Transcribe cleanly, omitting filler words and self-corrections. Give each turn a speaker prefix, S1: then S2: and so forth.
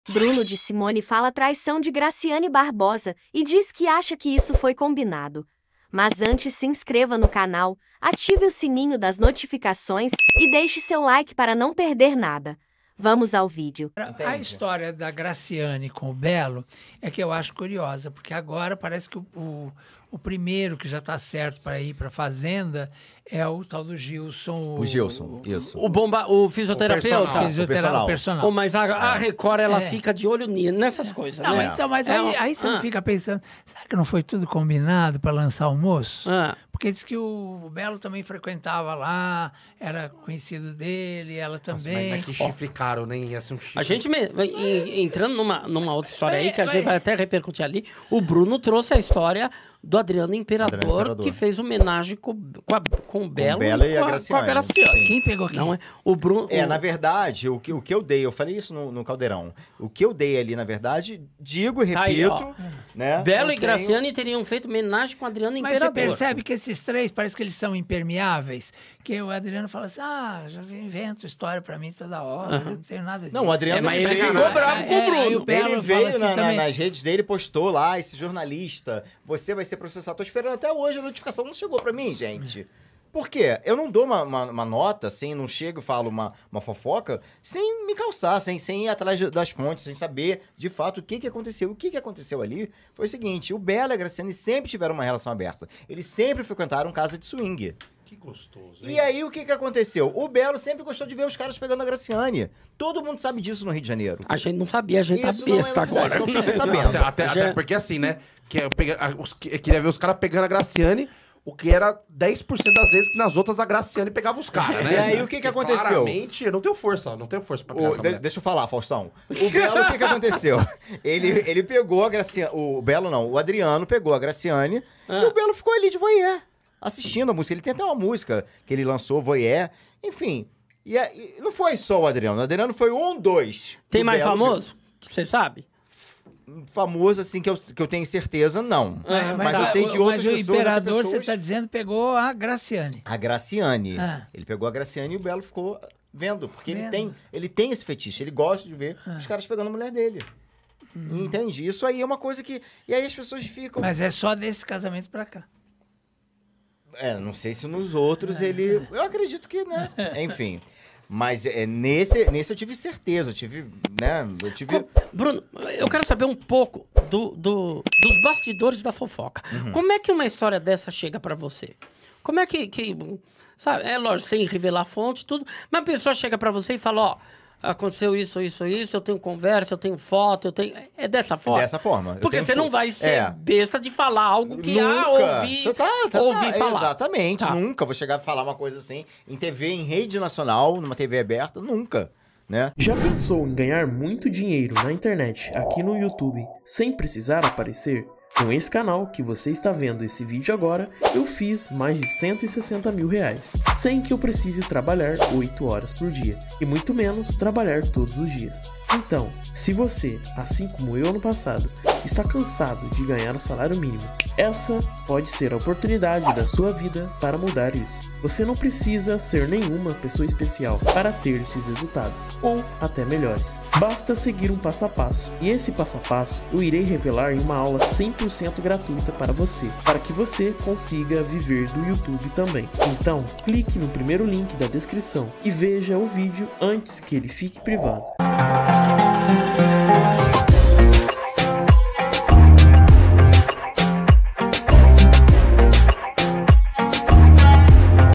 S1: Bruno de Simone fala traição de Graciane Barbosa e diz que acha que isso foi combinado. Mas antes se inscreva no canal, ative o sininho das notificações e deixe seu like para não perder nada. Vamos ao vídeo.
S2: A história da Graciane com o Belo é que eu acho curiosa, porque agora parece que o primeiro que já está certo para ir para a Fazenda é o tal do Gilson.
S3: O Gilson, isso.
S4: O fisioterapeuta?
S2: O personal.
S4: Oh, mas a Record, ela fica de olho nessas coisas,
S2: não,
S4: né?
S2: Então, mas aí você não fica pensando, será que não foi tudo combinado para lançar o moço? Porque diz que o Belo também frequentava lá, era conhecido dele, ela também.
S5: Mas que chifre caro, nem ia ser um chifre.
S4: A gente, entrando numa outra história aí, que a gente vai até repercutir ali, o Bruno trouxe a história do Adriano Imperador, que fez homenagem com o Belo
S3: e
S4: com a Graciane.
S2: Quem pegou quem?
S4: Não, o Bruno...
S3: Na verdade, o que eu dei, eu falei isso no Caldeirão, o que eu dei ali, na verdade, digo e repito,
S4: aí,
S3: né?
S4: Belo e Graciane teriam feito homenagem com o Adriano Imperador.
S2: Mas você percebe que esses três, parece que eles são impermeáveis, que o Adriano fala assim, já inventa história pra mim toda hora, eu não tenho nada disso.
S3: Não, o Adriano
S4: mas ele ficou bravo com o Bruno.
S3: Ele veio nas redes dele, postou lá, esse jornalista, você vai ser processado. Tô esperando até hoje, a notificação não chegou pra mim, gente. Por quê? Eu não dou uma nota, assim, não chego e falo uma fofoca, sem me calçar, sem ir atrás das fontes, sem saber, de fato, o que aconteceu. O que aconteceu ali foi o seguinte, o Belo e a Graciane sempre tiveram uma relação aberta. Eles sempre frequentaram casa de swing.
S5: Que gostoso, hein?
S3: E aí, o que aconteceu? O Belo sempre gostou de ver os caras pegando a Graciane. Todo mundo sabe disso no Rio de Janeiro.
S4: A gente não sabia, a gente
S3: Isso
S4: tá besta agora.
S3: Não fiquei sabendo.
S5: Até porque assim, né? Eu queria ver os caras pegando a Graciane, o que era 10% das vezes que nas outras a Graciane pegava os caras, né?
S3: E aí, o que aconteceu?
S5: Claramente, eu não tenho força pra pegar essa mulher.
S3: Deixa eu falar, Faustão. O Belo, o que aconteceu? Ele pegou a Graciane... O Belo não, o Adriano pegou a Graciane e o Belo ficou ali de voyeur, assistindo a música. Ele tem até uma música que ele lançou, voyeur, enfim. E não foi só o Adriano foi dois.
S4: Tem mais famoso? Que você sabe?
S3: Famoso, assim, que eu tenho certeza, não. Mas eu sei de outras pessoas.
S2: Mas o Imperador, você tá dizendo, pegou a Graciane.
S3: A Graciane. Ele pegou a Graciane e o Belo ficou vendo. Porque ele tem esse fetiche. Ele gosta de ver os caras pegando a mulher dele. Entende? Isso aí é uma coisa que... E aí as pessoas ficam...
S2: Mas é só desse casamento pra cá.
S3: Não sei se nos outros ele... Eu acredito que, né? Enfim... Mas nesse eu tive certeza, né?
S4: Bruno, eu quero saber um pouco dos bastidores da fofoca. Como é que uma história dessa chega pra você? Como é que sabe, é lógico, sem revelar a fonte, tudo, mas a pessoa chega pra você e fala, aconteceu isso, eu tenho conversa, eu tenho foto, É dessa forma?
S3: Dessa forma.
S4: Porque você não vai ser besta de falar algo que ouvi falar.
S3: Exatamente, nunca vou chegar a falar uma coisa assim em TV, em rede nacional, numa TV aberta, nunca, né?
S6: Já pensou em ganhar muito dinheiro na internet, aqui no YouTube, sem precisar aparecer? Com esse canal que você está vendo esse vídeo agora, eu fiz mais de 160 mil reais, sem que eu precise trabalhar 8 horas por dia, e muito menos trabalhar todos os dias. Então, se você, assim como eu no passado, está cansado de ganhar o salário mínimo, essa pode ser a oportunidade da sua vida para mudar isso. Você não precisa ser nenhuma pessoa especial para ter esses resultados, ou até melhores. Basta seguir um passo a passo, e esse passo a passo eu irei revelar em uma aula 100% gratuita para você, para que você consiga viver do YouTube também. Então, clique no primeiro link da descrição e veja o vídeo antes que ele fique privado.